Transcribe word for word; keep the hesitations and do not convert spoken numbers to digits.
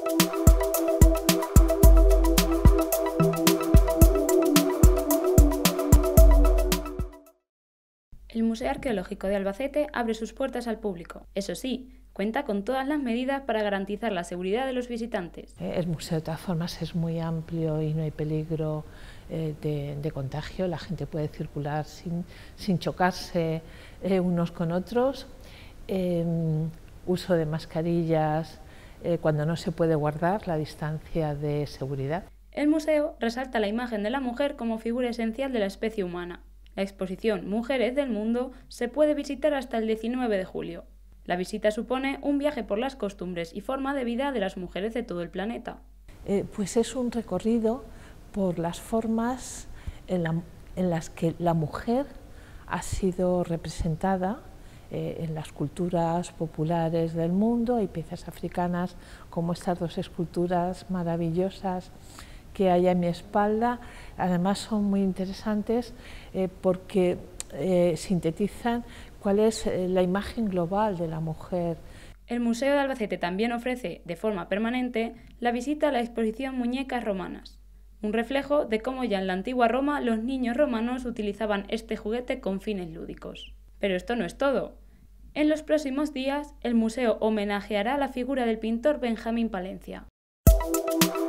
El Museo Arqueológico de Albacete abre sus puertas al público. Eso sí, cuenta con todas las medidas para garantizar la seguridad de los visitantes. El museo de todas formas es muy amplio y no hay peligro eh, de, de contagio. La gente puede circular sin, sin chocarse eh, unos con otros. Eh, uso de mascarillas eh, cuando no se puede guardar la distancia de seguridad. El museo resalta la imagen de la mujer como figura esencial de la especie humana. La exposición Mujeres del Mundo se puede visitar hasta el diecinueve de julio. La visita supone un viaje por las costumbres y forma de vida de las mujeres de todo el planeta. Eh, pues es un recorrido por las formas en, la, en las que la mujer ha sido representada eh, en las culturas populares del mundo. Hay piezas africanas como estas dos esculturas maravillosas que hay a mi espalda. Además son muy interesantes eh, porque eh, sintetizan cuál es eh, la imagen global de la mujer. El Museo de Albacete también ofrece, de forma permanente, la visita a la exposición Muñecas Romanas, un reflejo de cómo ya en la antigua Roma los niños romanos utilizaban este juguete con fines lúdicos. Pero esto no es todo. En los próximos días, el museo homenajeará la figura del pintor Benjamín Palencia.